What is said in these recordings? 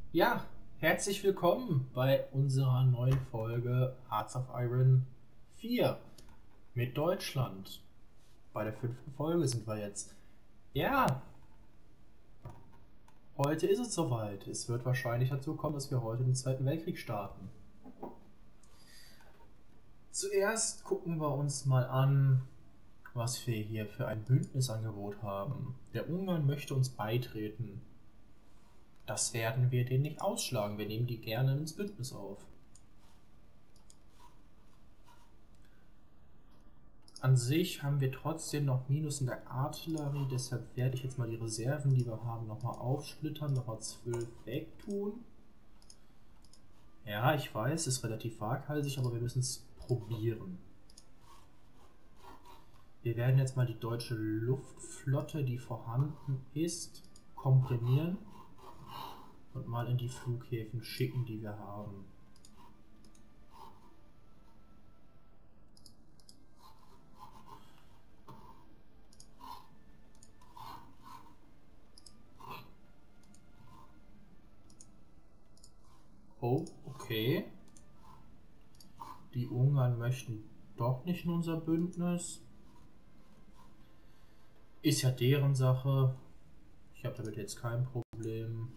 Ja, herzlich willkommen bei unserer neuen Folge Hearts of Iron 4 mit Deutschland. Bei der 5. Folge sind wir jetzt. Ja, heute ist es soweit. Es wird wahrscheinlich dazu kommen, dass wir heute den Zweiten Weltkrieg starten. Zuerst gucken wir uns mal an, was wir hier für ein Bündnisangebot haben. Der Ungarn möchte uns beitreten. Das werden wir denen nicht ausschlagen. Wir nehmen die gerne ins Bündnis auf. An sich haben wir trotzdem noch Minus in der Artillerie, deshalb werde ich jetzt mal die Reserven, die wir haben, nochmal aufsplittern, nochmal 12 wegtun. Ja, ich weiß, ist relativ waghalsig, aber wir müssen es probieren. Wir werden jetzt mal die deutsche Luftflotte, die vorhanden ist, komprimieren und mal in die Flughäfen schicken, die wir haben. Oh, okay. Die Ungarn möchten doch nicht in unser Bündnis. Ist ja deren Sache. Ich habe damit jetzt kein Problem.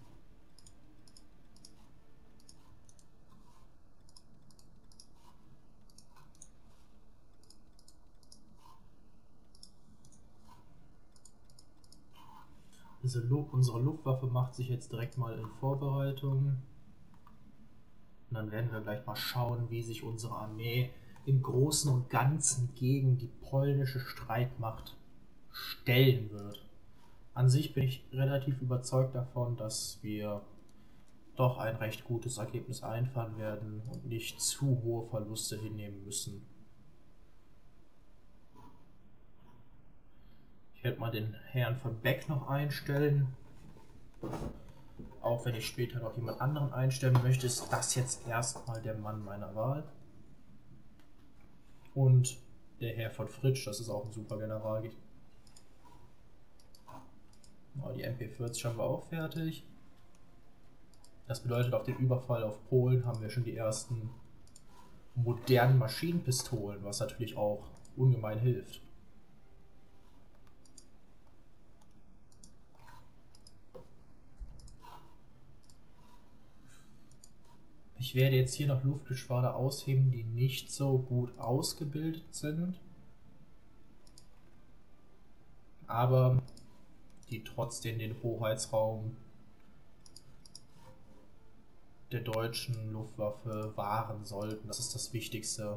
Unsere Luftwaffe macht sich jetzt direkt mal in Vorbereitung. Und dann werden wir gleich mal schauen, wie sich unsere Armee im Großen und Ganzen gegen die polnische Streitmacht stellen wird. An sich bin ich relativ überzeugt davon, dass wir doch ein recht gutes Ergebnis einfahren werden und nicht zu hohe Verluste hinnehmen müssen. Ich werde mal den Herrn von Beck noch einstellen. Auch wenn ich später noch jemand anderen einstellen möchte, ist das jetzt erstmal der Mann meiner Wahl. Und der Herr von Fritsch, das ist auch ein super General. Die MP40 haben wir auch fertig. Das bedeutet, auf den Überfall auf Polen haben wir schon die ersten modernen Maschinenpistolen, was natürlich auch ungemein hilft. Ich werde jetzt hier noch Luftgeschwader ausheben, die nicht so gut ausgebildet sind, aber die trotzdem den Hoheitsraum der deutschen Luftwaffe wahren sollten. Das ist das Wichtigste.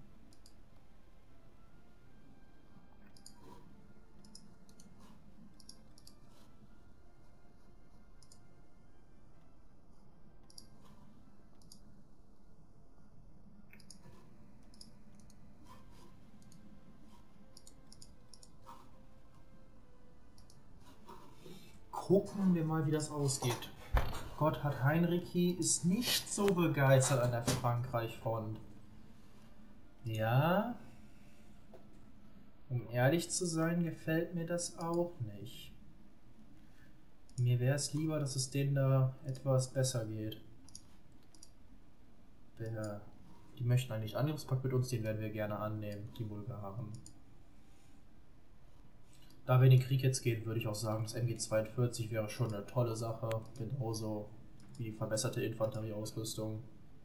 Gucken wir mal, wie das ausgeht. Gotthard Heinrichi ist nicht so begeistert an der Frankreich-Front. Ja, um ehrlich zu sein, gefällt mir das auch nicht. Mir wäre es lieber, dass es denen da etwas besser geht. Die möchten eigentlich Angriffspakt mit uns, den werden wir gerne annehmen, die Bulgaren. Da wir in den Krieg jetzt gehen, würde ich auch sagen, das MG42 wäre schon eine tolle Sache, genauso wie verbesserte Infanterieausrüstung.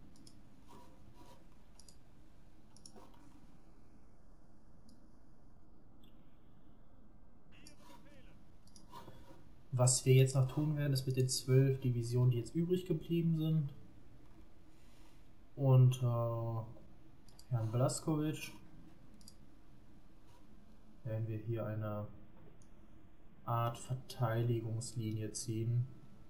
Was wir jetzt noch tun werden, ist mit den 12 Divisionen, die jetzt übrig geblieben sind, und Herrn Blaskowitsch werden wir hier eine Art Verteidigungslinie ziehen.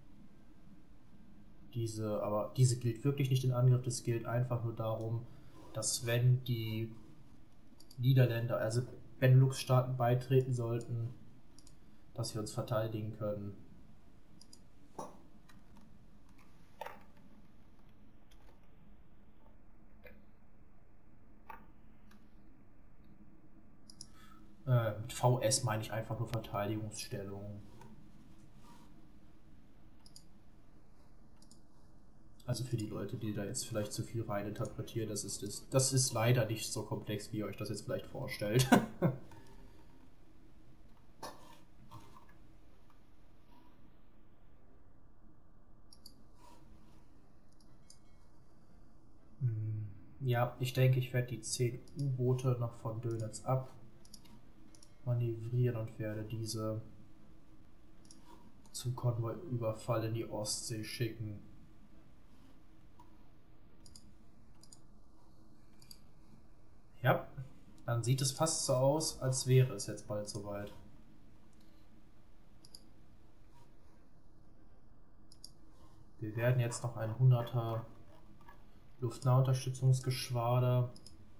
Aber diese gilt wirklich nicht in Angriff, es gilt einfach nur darum, dass wenn die Niederländer, also Benelux-Staaten beitreten sollten, dass wir uns verteidigen können. Mit VS meine ich einfach nur Verteidigungsstellung. Also für die Leute, die da jetzt vielleicht zu viel reininterpretieren, das ist leider nicht so komplex, wie ihr euch das jetzt vielleicht vorstellt. Ja, ich denke, ich werde die 10 U-Boote noch von Dönitz ab manövrieren und werde diese zum Konvoi-Überfall in die Ostsee schicken. Ja, dann sieht es fast so aus, als wäre es jetzt bald soweit. Wir werden jetzt noch ein 100er Luftnahunterstützungsgeschwader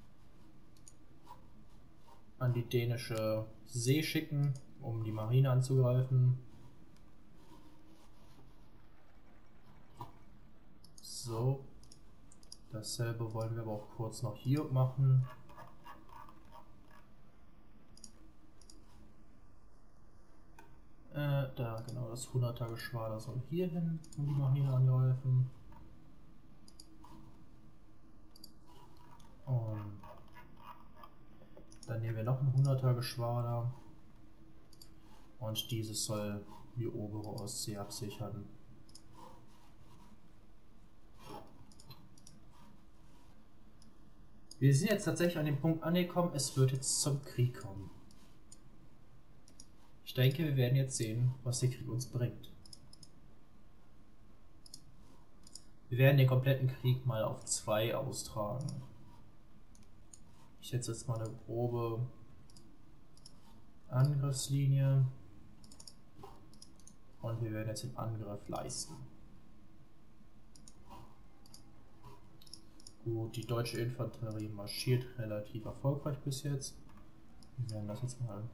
an die dänische See schicken, um die Marine anzugreifen. So, dasselbe wollen wir aber auch kurz noch hier machen. Da genau, das 100er Geschwader soll hier hin, um die Marine angreifen. Und dann nehmen wir noch ein 100er Geschwader. Und dieses soll die obere Ostsee absichern. Wir sind jetzt tatsächlich an dem Punkt angekommen, es wird jetzt zum Krieg kommen. Ich denke, wir werden jetzt sehen, was der Krieg uns bringt. Wir werden den kompletten Krieg mal auf 2 austragen. Ich setze jetzt mal eine grobe Angriffslinie. Und wir werden jetzt den Angriff leisten. Gut, die deutsche Infanterie marschiert relativ erfolgreich bis jetzt. Wir werden das jetzt mal...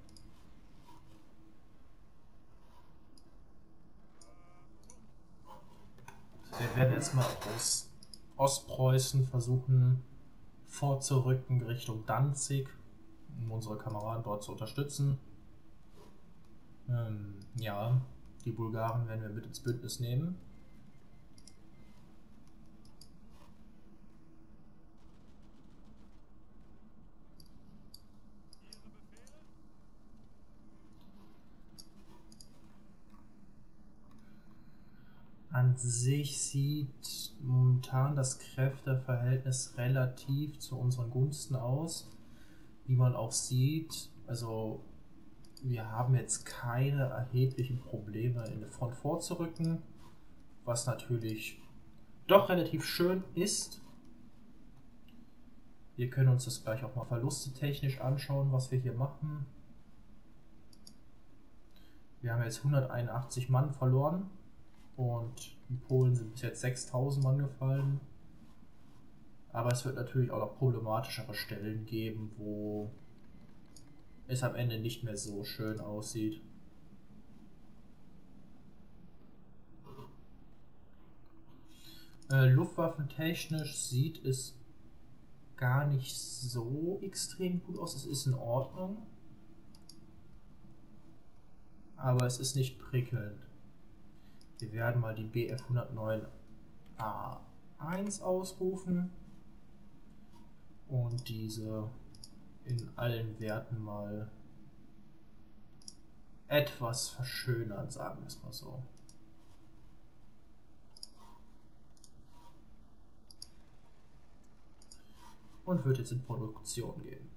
Wir werden jetzt mal aus Ostpreußen versuchen vorzurücken Richtung Danzig, um unsere Kameraden dort zu unterstützen. Ja, die Bulgaren werden wir mit ins Bündnis nehmen. An sich sieht momentan das Kräfteverhältnis relativ zu unseren Gunsten aus. Wie man auch sieht, also wir haben jetzt keine erheblichen Probleme in der Front vorzurücken, was natürlich doch relativ schön ist. Wir können uns das gleich auch mal verlustetechnisch anschauen, was wir hier machen. Wir haben jetzt 181 Mann verloren. Und in Polen sind bis jetzt 6000 Mann gefallen. Aber es wird natürlich auch noch problematischere Stellen geben, wo es am Ende nicht mehr so schön aussieht. Luftwaffentechnisch sieht es gar nicht so extrem gut aus. Es ist in Ordnung. Aber es ist nicht prickelnd. Wir werden mal die Bf 109 A1 ausrufen und diese in allen Werten mal etwas verschönern, sagen wir es mal so. Und wird jetzt in Produktion gehen.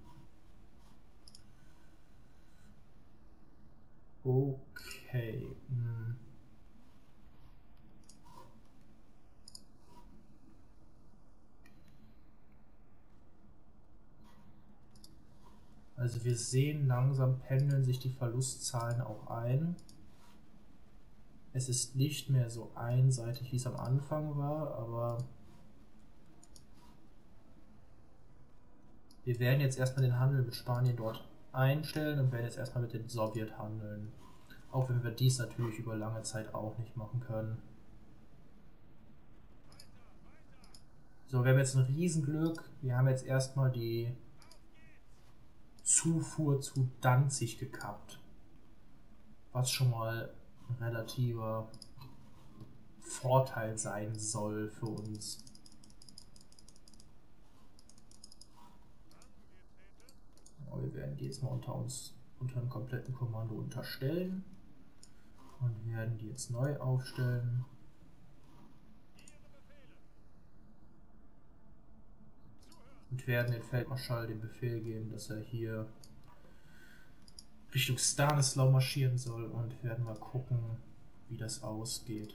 Okay. Also wir sehen, langsam pendeln sich die Verlustzahlen auch ein. Es ist nicht mehr so einseitig, wie es am Anfang war, aber wir werden jetzt erstmal den Handel mit Spanien dort einstellen und werden jetzt erstmal mit den Sowjet handeln. Auch wenn wir dies natürlich über lange Zeit auch nicht machen können. So, wir haben jetzt ein Riesenglück. Wir haben jetzt erstmal die Zufuhr zu Danzig gekappt. Was schon mal ein relativer Vorteil sein soll für uns. Aber wir werden die jetzt mal unter einem kompletten Kommando unterstellen und werden die jetzt neu aufstellen. Und werden den Feldmarschall den Befehl geben, dass er hier Richtung Stanislau marschieren soll, und werden mal gucken, wie das ausgeht.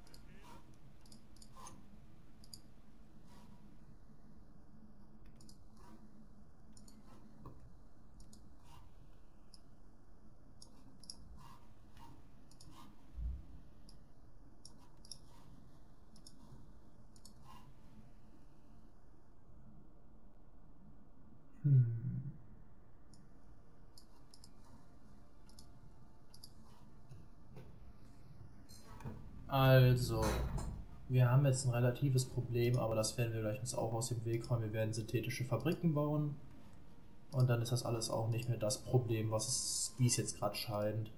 Also, wir haben jetzt ein relatives Problem, aber das werden wir gleich uns auch aus dem Weg räumen. Wir werden synthetische Fabriken bauen und dann ist das alles auch nicht mehr das Problem, wie es jetzt gerade scheint.